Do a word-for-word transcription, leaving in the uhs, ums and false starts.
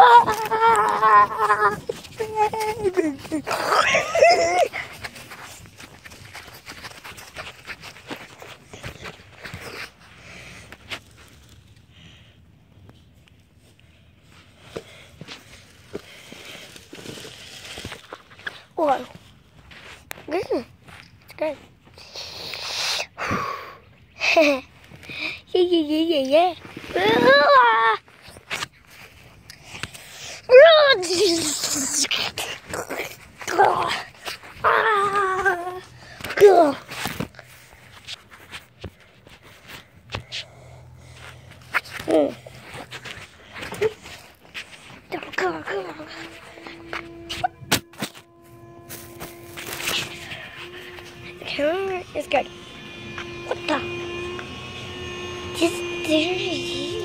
Whoa. Mm, it's good. yeah, yeah, yeah, yeah, yeah. Mm. The camera is good. What the? Just,